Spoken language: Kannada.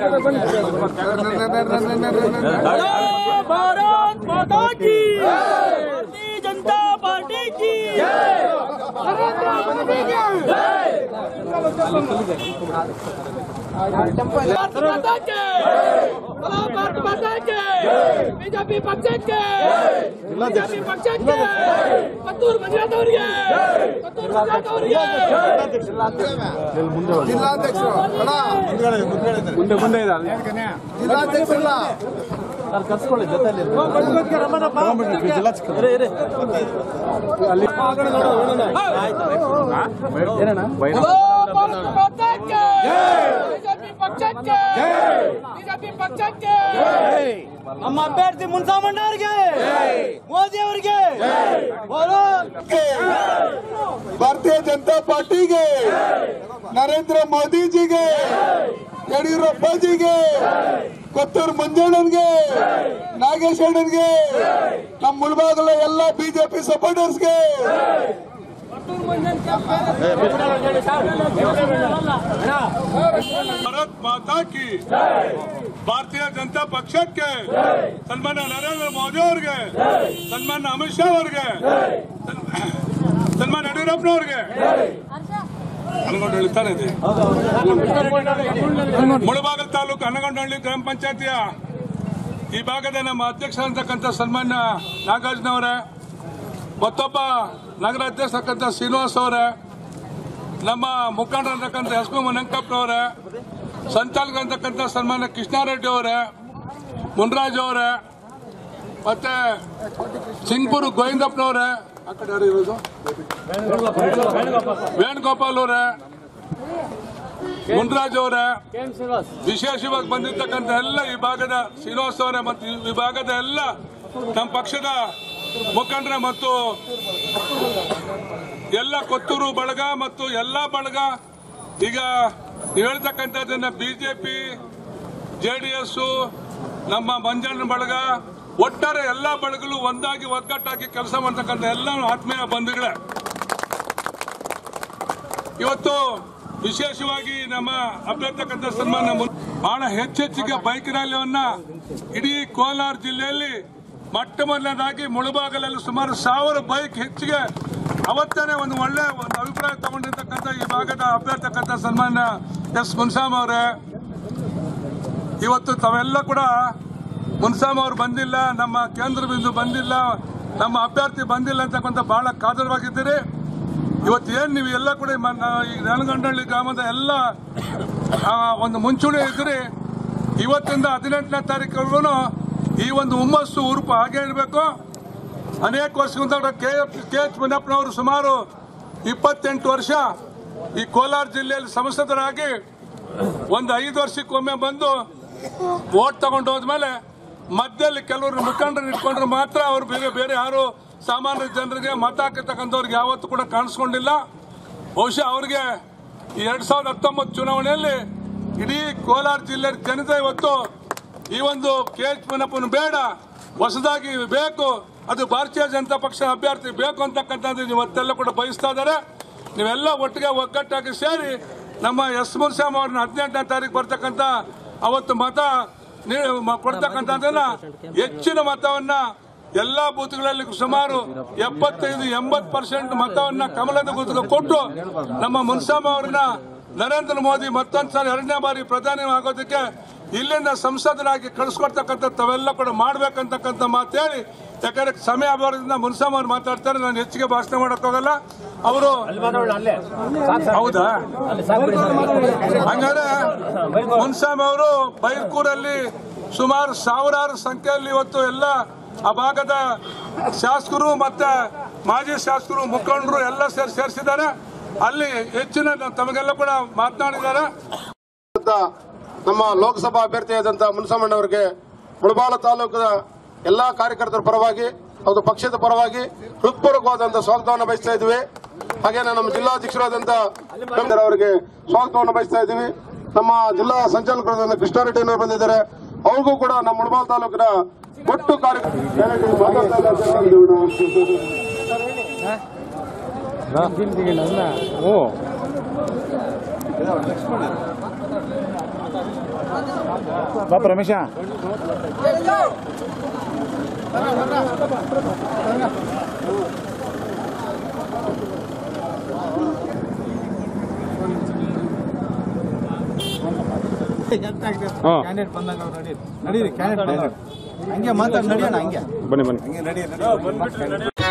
भारत माता की, भारतीय जनता पार्टी की ಬಿಜೆಪಿ ಪಕ್ಷಕ್ಕೆ ಪತ್ತೂರು ಮಂಜುನಾಥ್ ಅವರಿಗೆ ಜಿಲ್ಲಾಧ್ಯಕ್ಷರು ಜಿಲ್ಲಾಧ್ಯಕ್ಷರಲ್ಲ ಕರ್ಸ್ಕೊಳ್ಳಿ ಜೊತೆಯಲ್ಲಿ ಬಿಜೆಪಿ ಪಕ್ಷಕ್ಕೆ ನಮ್ಮ ಅಭ್ಯರ್ಥಿ ಮುನ್ಸಾಮಣ್ಣ ಅವರಿಗೆ, ಮೋದಿ ಅವರಿಗೆ, ಭಾರತೀಯ ಜನತಾ ಪಾರ್ಟಿಗೆ, ನರೇಂದ್ರ ಮೋದಿಜಿಗೆ, ಯಡಿಯೂರಪ್ಪಜಿಗೆ, ಕೊತ್ತೂರು ಮಂಜಣ್ಣನ್ಗೆ, ನಾಗೇಶ್ ಅಣ್ಣನ್ಗೆ, ನಮ್ಮ ಮುಳಬಾಗಲ ಎಲ್ಲ ಬಿಜೆಪಿ ಸಪೋರ್ಟರ್ಸ್ಗೆ ಭಾರತ್ ಮಾತಾ ಕಿ, ಭಾರತೀಯ ಜನತಾ ಪಕ್ಷಕ್ಕೆ, ಸನ್ಮಾನ್ಯ ನರೇಂದ್ರ ಮೋದಿ ಅವರಿಗೆ, ಸನ್ಮಾನ್ಯ ಅಮಿತ್ ಶಾ ಅವರಿಗೆ, ಸನ್ಮಾನ್ಯ ಯಡಿಯೂರಪ್ಪನವ್ರಿಗೆ ಅನಗೊಂಡಹಳ್ಳಿ ತಾನೇ ಇದೆ. ಮುಳಬಾಗಲ್ ತಾಲೂಕು ಅನಗೊಂಡಹಳ್ಳಿ ಗ್ರಾಮ ಪಂಚಾಯತಿಯ ಈ ಭಾಗದ ನಮ್ಮ ಅಧ್ಯಕ್ಷರಾಗಿರ್ತಕ್ಕಂಥ ಸನ್ಮಾನ್ಯ ನಾಗಾರ್ಜುನವರೇ, ಮತ್ತೊಬ್ಬ ನಗರಾಧ್ಯಕ್ಷರಾಗಿರ್ತಕ್ಕಂಥ ಶ್ರೀನಿವಾಸ್ ಅವರೇ, ನಮ್ಮ ಮುಖಂಡರಾಗಿರ್ತಕ್ಕಂಥ ಎಸ್ ಪಿ ಮುನಂಕಪ್ಪನವರೇ, ಸಂಚಾಲಕರಾಗಿರ್ತಕ್ಕಂಥ ಸನ್ಮಾನ್ಯ ಕೃಷ್ಣಾರೆಡ್ಡಿ ಅವರೇ, ಮುನ್ರಾಜ್ ಅವರೇ, ಮತ್ತೆ ಸಿಂಗ್ಪುರ್ ಗೋವಿಂದಪ್ಪನವರೇ, ಆ ಕಡೆ ಯಾರು ಇರೋದು ವೇಣುಗೋಪಾಲ್ ಅವರೇ, ಮುನ್ರಾಜ್ ಅವರೇ, ವಿಶೇಷವಾಗಿ ಬಂದಿರತಕ್ಕಂಥ ಎಲ್ಲ ಈ ಭಾಗದ ಶ್ರೀನಿವಾಸ್ ಅವರೇ ಮತ್ತು ಈ ಭಾಗದ ಎಲ್ಲ ನಮ್ಮ ಪಕ್ಷದ ಮುಖಂಡರ ಮತ್ತು ಎಲ್ಲ ಕೊತ್ತೂರು ಬಳಗ ಮತ್ತು ಎಲ್ಲ ಬಳಗ, ಈಗ ನೀವು ಹೇಳ್ತಕ್ಕಂಥದ್ದನ್ನ ಬಿಜೆಪಿ, ಜೆಡಿಎಸ್, ನಮ್ಮ ಮಂಜಣ್ಣ ಬಳಗ, ಒಟ್ಟಾರೆ ಎಲ್ಲಾ ಬಳಗಗಳು ಒಂದಾಗಿ ಒಗ್ಗಟ್ಟಾಗಿ ಕೆಲಸ ಮಾಡತಕ್ಕಂಥ ಎಲ್ಲ ಆತ್ಮೀಯ ಬಂಧುಗಳೇ, ಇವತ್ತು ವಿಶೇಷವಾಗಿ ನಮ್ಮ ಅಭ್ಯರ್ಥಿಕಂತ ಸನ್ಮಾನ ಬಹಳ ಹೆಚ್ಚೆಚ್ಚಿಗೆ ಬೈಕ್ ರ್ಯಾಲಿಯನ್ನ ಇಡೀ ಕೋಲಾರ ಜಿಲ್ಲೆಯಲ್ಲಿ ಮೊಟ್ಟ ಮೊದಲನೇದಾಗಿ ಮುಳಬಾಗಲಲ್ಲಿ ಸುಮಾರು 1000 ಬೈಕ್ ಹೆಚ್ಚಿಗೆ ಅವತ್ತೇ ಒಂದು ಒಳ್ಳೆ ಅಭಿಪ್ರಾಯ ತಗೊಂಡಿರ್ತಕ್ಕಂಥ ಈ ಭಾಗದ ಅಭ್ಯರ್ಥಿಕಂತ ಸನ್ಮಾನ್ಯ ಎಸ್ ಮುನ್ಸಾಮ್ ಅವರೇ, ಇವತ್ತು ತಾವೆಲ್ಲ ಕೂಡ ಮುನ್ಸಾಮ್ ಅವರು ಬಂದಿಲ್ಲ, ನಮ್ಮ ಕೇಂದ್ರ ಬಿಂದು ಬಂದಿಲ್ಲ, ನಮ್ಮ ಅಭ್ಯರ್ಥಿ ಬಂದಿಲ್ಲ ಅಂತಕ್ಕಂಥ ಬಹಳ ಕಾತರವಾಗಿದ್ದೀರಿ. ಇವತ್ತೇನು ನೀವು ಎಲ್ಲ ಕೂಡ ಈ ನಲಗಂಡಹಳ್ಳಿ ಗ್ರಾಮದ ಎಲ್ಲ ಒಂದು ಮುಂಚೂಣಿ ಇದ್ರಿ. ಇವತ್ತಿಂದ 18ನೇ ತಾರೀಕುವರೆಗೂ ಈ ಒಂದು ಹುಮ್ಮಸ್ಸು ಉರುಪು ಹಾಗೆ ಇರಬೇಕು. ಅನೇಕ ವರ್ಷಗಳಿಂದ ಕೆ ಎಚ್ ಮುನಿಯಪ್ಪನವರು ಸುಮಾರು 28 ವರ್ಷ ಈ ಕೋಲಾರ ಜಿಲ್ಲೆಯಲ್ಲಿ ಸಂಸದರಾಗಿ ಒಂದು 5 ವರ್ಷಕ್ಕೊಮ್ಮೆ ಬಂದು ವೋಟ್ ತಗೊಂಡು ಹೋದ್ಮೇಲೆ ಮಧ್ಯದಲ್ಲಿ ಕೆಲವರು ಮುಖಂಡರು ಇಟ್ಕೊಂಡ್ರೆ ಮಾತ್ರ ಅವರು ಬೇರೆ ಯಾರು ಸಾಮಾನ್ಯ ಜನರಿಗೆ ಮತ ಹಾಕಿರ್ತಕ್ಕಂಥವ್ರಿಗೆ ಯಾವತ್ತೂ ಕೂಡ ಕಾಣಿಸ್ಕೊಂಡಿಲ್ಲ. ಬಹುಶಃ ಅವರಿಗೆ ಈ 2019 ಚುನಾವಣೆಯಲ್ಲಿ ಇಡೀ ಕೋಲಾರ ಜಿಲ್ಲೆ ಜನತೆ ಇವತ್ತು ಈ ಒಂದು ಕೆ ಎಚ್ ಮುನಿಯಪ್ಪನ ಬೇಡ, ಹೊಸದಾಗಿ ಬೇಕು, ಅದು ಭಾರತೀಯ ಜನತಾ ಪಕ್ಷ ಅಭ್ಯರ್ಥಿ ಬೇಕು ಅಂತಕ್ಕಂಥದ್ದು ಇವತ್ತೆಲ್ಲ ಕೂಡ ಬಯಸ್ತಾ ಇದ್ದಾರೆ. ನೀವೆಲ್ಲ ಒಟ್ಟಿಗೆ ಒಗ್ಗಟ್ಟಾಗಿ ಸೇರಿ ನಮ್ಮ ಎಸ್ ಮುನ್ಸಾಮ್ ಅವ್ರನ್ನ 18ನೇ ತಾರೀಕು ಬರ್ತಕ್ಕಂಥ ಅವತ್ತು ಮತ ಕೊಡ್ತಕ್ಕಂಥದ್ದನ್ನ ಹೆಚ್ಚಿನ ಮತವನ್ನ ಎಲ್ಲಾ ಬೂತ್ಗಳಲ್ಲಿ ಸುಮಾರು 75-80% ಮತವನ್ನ ಕಮಲದ ಬೂತ್ಗೆ ಕೊಟ್ಟು ನಮ್ಮ ಮುನ್ಸಾಮ್ ಅವರನ್ನ ನರೇಂದ್ರ ಮೋದಿ ಮತ್ತೊಂದ್ಸಲ 2ನೇ ಬಾರಿ ಪ್ರಧಾನಿ ಆಗೋದಕ್ಕೆ ಇಲ್ಲಿಂದ ಸಂಸದರಾಗಿ ಕಳಿಸ್ಕೊಡ್ತಕ್ಕಂಥ ತಾವೆಲ್ಲ ಕೂಡ ಮಾಡ್ಬೇಕಂತಕ್ಕಂಥ ಮಾತು ಹೇಳಿ, ಯಾಕಂದ್ರೆ ಸಮಯ ಅಭಾವದಿಂದ ಮುನ್ಸಾಮ್ ಅವ್ರು ಮಾತಾಡ್ತಾರೆ, ನಾನು ಹೆಚ್ಚಿಗೆ ಭಾಷಣ ಮಾಡಕ್ ಹೋಗಲ್ಲ. ಅವರು ಹೌದಾ? ಹಂಗಾದ್ರೆ ಮುನ್ಸಾಮ್ ಅವರು ಬೈರ್ಕೂರಲ್ಲಿ ಸುಮಾರು ಸಾವಿರಾರು ಸಂಖ್ಯೆಯಲ್ಲಿ ಇವತ್ತು ಎಲ್ಲ ಆ ಭಾಗದ ಶಾಸಕರು ಮತ್ತೆ ಮಾಜಿ ಶಾಸಕರು ಮುಖಂಡರು ಎಲ್ಲ ಸೇರಿಸಿದ್ದಾರೆ. ಅಲ್ಲಿ ಹೆಚ್ಚಿನ ತಮಗೆಲ್ಲ ಕೂಡ ಮಾತನಾಡಿದ್ದಾರೆ. ನಮ್ಮ ಲೋಕಸಭಾ ಅಭ್ಯರ್ಥಿಯಾದಂಥ ಮುನ್ಸಾಮಣ್ಣ ಅವರಿಗೆ ಮುಳಬಾಲ ತಾಲೂಕಿನ ಎಲ್ಲಾ ಕಾರ್ಯಕರ್ತರ ಪರವಾಗಿ ಹಾಗೂ ಪಕ್ಷದ ಪರವಾಗಿ ಹೃತ್ಪೂರ್ವಕವಾದಂತಹ ಸ್ವಾಗತವನ್ನು ಬಯಸ್ತಾ ಇದ್ದೀವಿ. ಹಾಗೇನೆ ನಮ್ಮ ಜಿಲ್ಲಾಧ್ಯಕ್ಷರಾದಂಥ ಅವರಿಗೆ ಸ್ವಾಗತವನ್ನು ಬಯಸ್ತಾ ಇದ್ದೀವಿ. ನಮ್ಮ ಜಿಲ್ಲಾ ಸಂಚಾಲಕರಾದ ಕೃಷ್ಣಾರೆಡ್ಡಿ ಅವರು ಬಂದಿದ್ದಾರೆ, ಅವ್ರಿಗೂ ಕೂಡ ನಮ್ಮ ಮುಳಬಾಲ ತಾಲೂಕಿನ ಒಟ್ಟು ಕಾರ್ಯಕ್ರಮ ಬಾಪ ರಮೇಶ ಕ್ಯಾಂಡಿಡೇಟ್ ಬಂದಾಗ ನಡೀರಿ ಕ್ಯಾಂಡಿಡೇಟ್ ಹಂಗೆ ಮಾತಾಡಿ ನಡಿಯೋಣ ಹಂಗೆ ಬನ್ನಿ